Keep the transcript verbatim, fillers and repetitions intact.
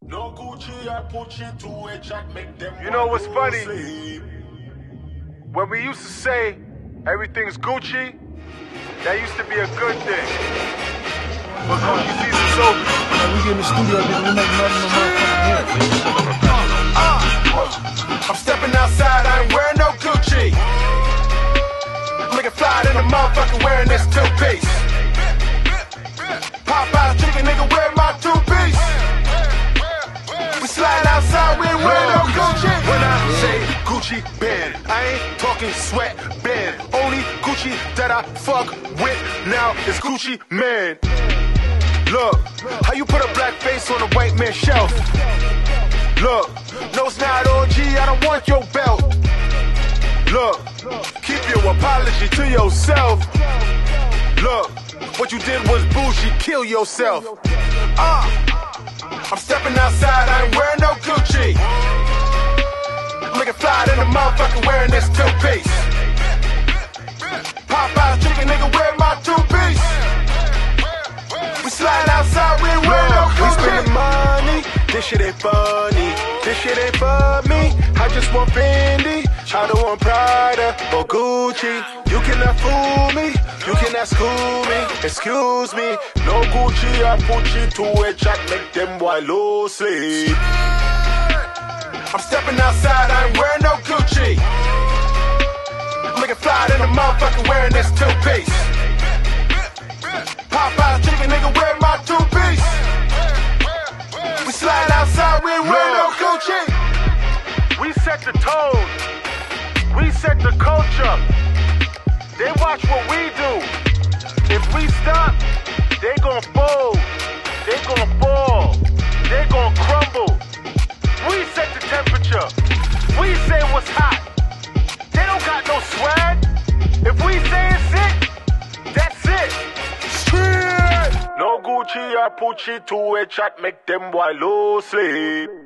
No Gucci, I put you to a jack, make them. You know what's funny? Sleep. When we used to say everything's Gucci, that used to be a good thing. But Gucci season's over. When we get in the studio, nigga, we make money no motherfucking uh, uh, I'm stepping outside, I ain't wearing no Gucci. Looking fly in the motherfucker wearing this two-piece. Pop out chicken, nigga, wear my two-piece. We slide outside, we ain't wearing no Gucci. When I say Gucci band, I ain't talking sweat band. Only Gucci that I fuck with now is Gucci man. Look, how you put a black face on a white man's shelf? Look, no, it's not O G, I don't want your belt. Look, keep your apology to yourself. Look, what you did was bougie, kill yourself. Uh, I'm stepping outside, I ain't wearing no Gucci. Looking fly in the motherfucker wearing this two-piece. Pop out chicken, nigga, wear my two-piece. We slide outside, we ain't wearing no Gucci. We spending money, this shit ain't funny. This shit ain't for me, I just want Fendi. I don't want Prada or Gucci. You cannot fool me, you cannot school me. Excuse me, no Gucci, I put you to a jack, make them boy lose sleep. I'm stepping outside, I ain't wearing no Gucci. Looking fly in the motherfucker wearing this two-piece. Pop out chicken, nigga, wear my two-piece. We slide outside, we ain't wearing no Gucci. We set the tone. We set the culture. They watch what we do. If we stop, they gon' fold. They gon' fall. They gon' crumble. We set the temperature. We say what's hot. They don't got no swag. If we say it's it, that's it. Street. No Gucci, I put you to a chat, make them boy lose sleep.